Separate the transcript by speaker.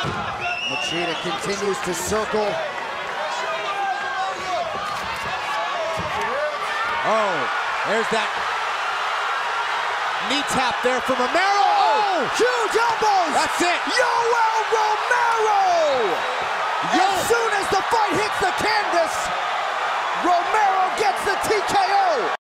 Speaker 1: Machida continues to circle. Oh, there's that knee tap there from Romero. Oh,
Speaker 2: huge elbows.
Speaker 1: That's it.
Speaker 2: Yoel Romero. As soon as the fight hits the canvas, Romero gets the TKO.